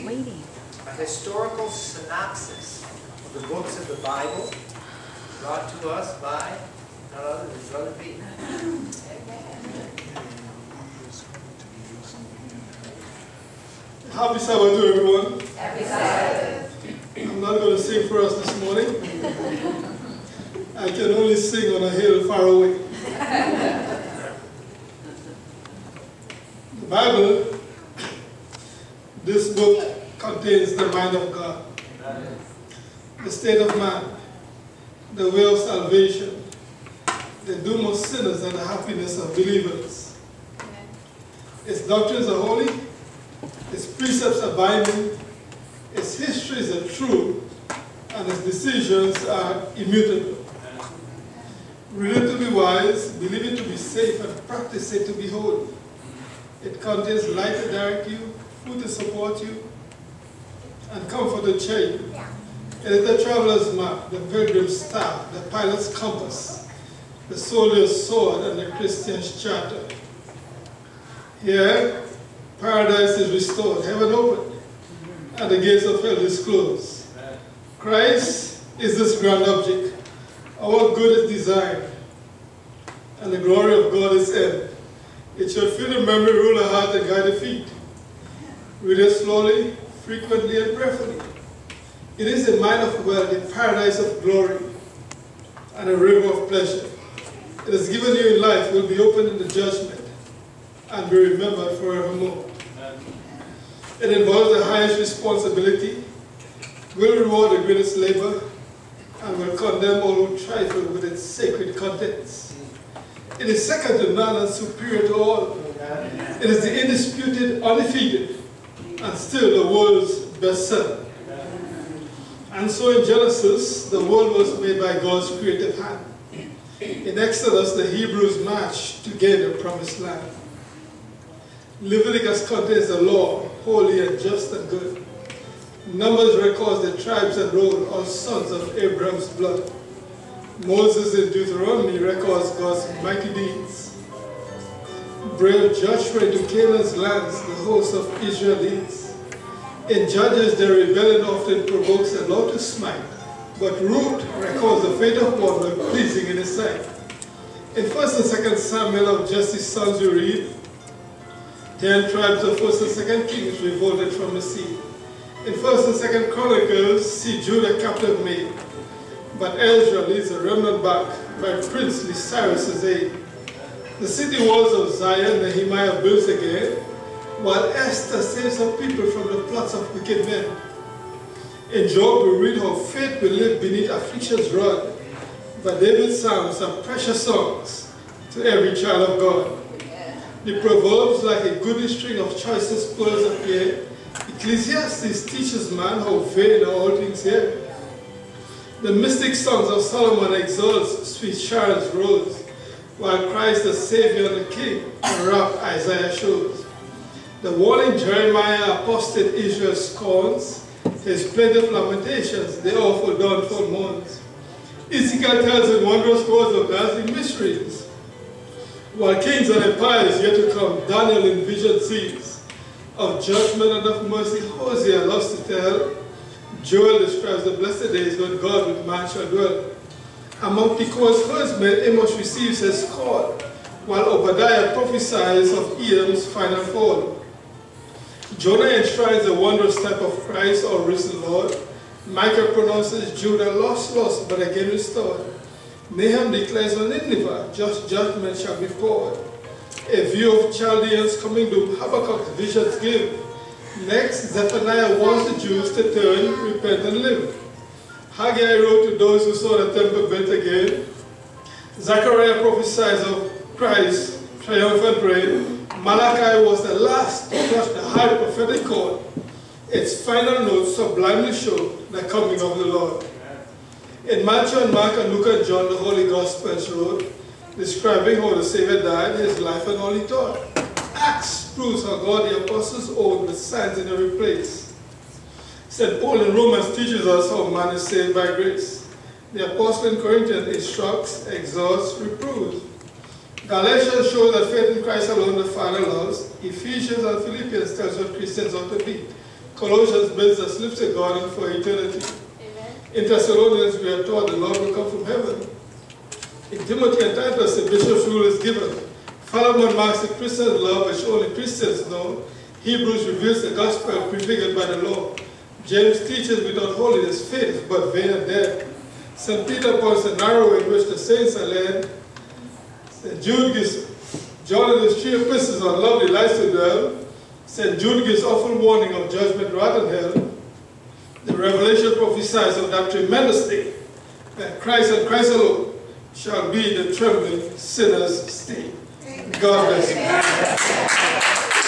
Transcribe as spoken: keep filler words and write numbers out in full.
waiting. A historical synopsis of the books of the Bible brought to us by none other than Brother Pete. Happy Sabbath to everyone. Happy Sabbath. I'm not going to sing for us this morning. I can only sing on a hill far away. The Bible, this book contains the mind of God, the state of man, the way of salvation, the doom of sinners and the happiness of believers. Its doctrines are holy, its precepts are binding, its histories are true, and its decisions are immutable. Read it to be wise, believe it to be safe, and practice it to be holy. It contains light to direct you, food to support you, and comfort to cheer you. It is the traveler's map, the pilgrim's staff, the pilot's compass, the soldier's sword, and the Christian's charter. Here, paradise is restored, heaven opened, and the gates of hell is closed. Christ is this grand object. Our good is designed, and the glory of God is end. It should fill the memory, rule the heart, and guide the feet. Read it slowly, frequently, and prayerfully. It is a mine of wealth, a paradise of glory, and a river of pleasure. It is given you in life, will be opened in the judgment, and be remembered forevermore. It involves the highest responsibility, will reward the greatest labor, and will condemn all who trifle with its sacred contents. It is second to none and superior to all. It is the undisputed, undefeated, and still the world's best seller. And so in Genesis, the world was made by God's creative hand. In Exodus, the Hebrews marched to gain the promised land. Leviticus contains the law, holy and just and good. Numbers records the tribes and roll, all sons of Abraham's blood. Moses in Deuteronomy records God's mighty deeds. Brave Joshua into Canaan's lands, the host of Israel leads. In Judges, their rebellion often provokes the Lord to smite, but Ruth records the fate of one when pleasing in his sight. In First and Second Samuel of Jesse's sons we read, ten tribes of First and Second Kings revolted from the sea. In First and Second Chronicles, see Judah captive made, but Ezra leads a remnant back by princely Cyrus's aid. The city walls of Zion Nehemiah builds again, while Esther saves her people from the plots of wicked men. In Job we read how faith will live beneath affliction's rod, but David's psalms are precious songs to every child of God. The Proverbs, like a goodly string of choicest pearls, appear. Ecclesiastes teaches man how vain are all things here. The mystic songs of Solomon exalts sweet Sharon's rose, while Christ the Savior and the King, the wrath Isaiah shows. The warning Jeremiah apostate Israel scorns, his plaintive lamentations, the awful downfall mourns. Ezekiel tells in wondrous words of dazzling mysteries, while kings and empires yet to come, Daniel in vision sees. Of judgment and of mercy, Hosea loves to tell. Joel describes the blessed days when God with man shall dwell. Among Tekoa's herdsmen, Amos receives his call, while Obadiah prophesies of Edom's final fall. Jonah enshrines the wondrous type of Christ, our risen Lord. Micah pronounces Judah lost, lost, but again restored. Nahum declares on Nineveh, just judgment shall be poured. A view of Chaldeans coming doom, Habakkuk's visions give. Next, Zephaniah warns the Jews to turn, repent, and live. Haggai wrote to those who saw the temple built again. Zechariah prophesies of Christ's triumphant reign. Malachi was the last to touch the high prophetic chord. Its final notes sublimely show the coming of the Lord. In Matthew and Mark and Luke and John, the Holy Gospels wrote, describing how the Savior died, his life, and all he taught. Acts proves how God the apostles owned with signs in every place. Saint Paul in Romans teaches us how man is saved by grace. The apostle in Corinthians instructs, exhorts, reproves. Galatians shows that faith in Christ alone the Father loves. Ephesians and Philippians tells what Christians ought to be. Colossians bids us live to God and for eternity. Amen. In Thessalonians, we are taught the Lord will come from heaven. In Timothy and Titus, the bishop's rule is given. Philemon marks the Christian's love which only Christians know. Hebrews reveals the gospel prefigured by the law. James teaches without holiness faith is but vain and dead. Saint Peter points the narrow way in which the saints are led. Saint Jude gives, John and his three epistles on lovely lives to dwell. Saint Jude gives awful warning of judgment, wrath, and hell. The Revelation prophesies of that tremendous day, that Christ and Christ alone shall be the trembling sinner's stay. God bless you.